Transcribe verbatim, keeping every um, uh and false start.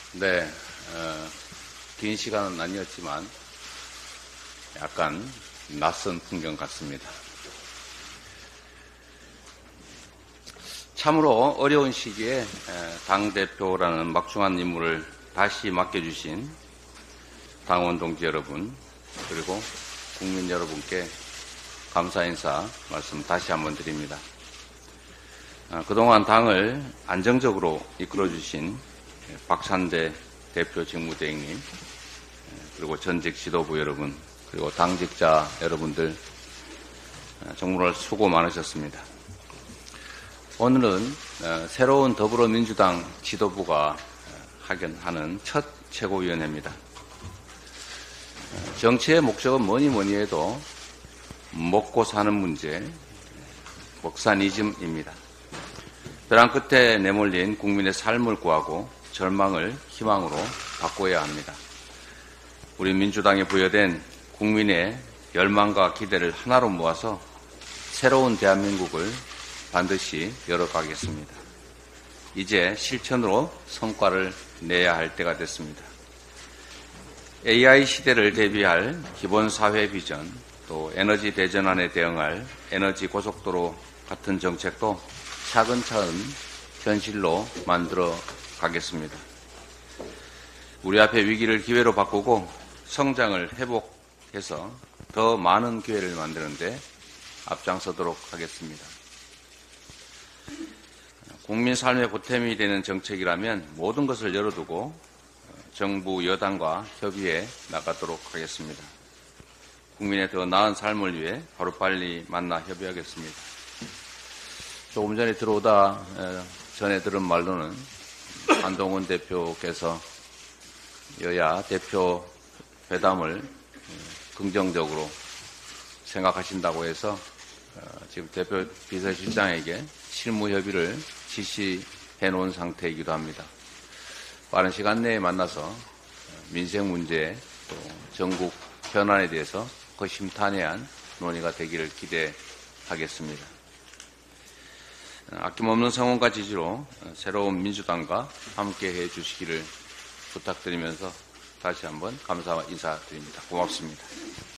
네, 어, 긴 시간은 아니었지만 약간 낯선 풍경 같습니다. 참으로 어려운 시기에 당대표라는 막중한 임무를 다시 맡겨주신 당원 동지 여러분, 그리고 국민 여러분께 감사 인사 말씀 다시 한번 드립니다. 그동안 당을 안정적으로 이끌어주신 박찬대 대표 직무대행님, 그리고 전직 지도부 여러분, 그리고 당직자 여러분들 정말 수고 많으셨습니다. 오늘은 새로운 더불어민주당 지도부가 하는 첫 최고위원회입니다. 정치의 목적은 뭐니 뭐니 해도 먹고 사는 문제, 먹사니즘입니다. 벼랑 끝에 내몰린 국민의 삶을 구하고 절망을 희망으로 바꿔야 합니다. 우리 민주당에 부여된 국민의 열망과 기대를 하나로 모아서 새로운 대한민국을 반드시 열어가겠습니다. 이제 실천으로 성과를 내야 할 때가 됐습니다. 에이아이 시대를 대비할 기본 사회 비전, 또 에너지 대전환에 대응할 에너지 고속도로 같은 정책도 차근차근 현실로 만들어 가겠습니다. 우리 앞에 위기를 기회로 바꾸고 성장을 회복해서 더 많은 기회를 만드는데 앞장서도록 하겠습니다. 국민 삶의 보탬이 되는 정책이라면 모든 것을 열어두고 정부 여당과 협의해 나가도록 하겠습니다. 국민의 더 나은 삶을 위해 하루빨리 만나 협의하겠습니다. 조금 전에 들어오다 전에 들은 말로는 한동훈 대표께서 여야 대표 회담을 긍정적으로 생각하신다고 해서 지금 대표 비서실장에게 실무 협의를 지시해 놓은 상태이기도 합니다. 빠른 시간 내에 만나서 민생 문제 또 전국 현안에 대해서 허심탄회한 논의가 되기를 기대하겠습니다. 아낌없는 성원과 지지로 새로운 민주당과 함께해 주시기를 부탁드리면서 다시 한번 감사 인사드립니다. 고맙습니다.